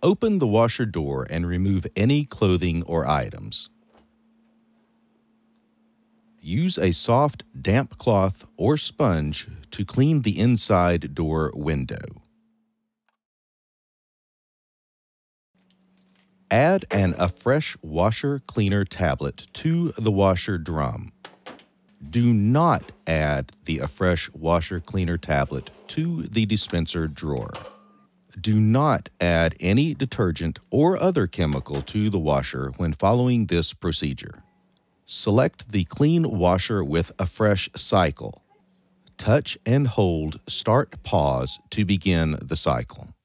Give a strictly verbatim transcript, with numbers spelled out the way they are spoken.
Open the washer door and remove any clothing or items. Use a soft, damp cloth or sponge to clean the inside door window. Add an Affresh washer cleaner tablet to the washer drum. Do not add the Affresh washer cleaner tablet to the dispenser drawer. Do not add any detergent or other chemical to the washer when following this procedure. Select the Clean Washer with Affresh cycle. Touch and hold Start Pause to begin the cycle.